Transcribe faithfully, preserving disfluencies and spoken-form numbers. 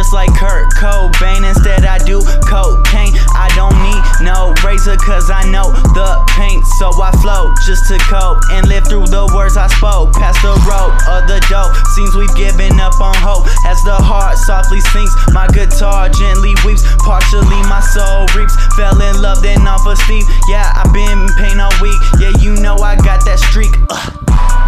just like Kurt Cobain. Instead I do cocaine. I don't need no razor cause I know the pain. So I flow just to cope and live through the words I spoke. Past the road of the dope, seems we've given up on hope. As the heart softly sings, my guitar gently weeps. Partially my soul reaps. Fell in love then off a steep. Yeah, I've been in pain all week. Yeah, you know I got that streak. Ugh.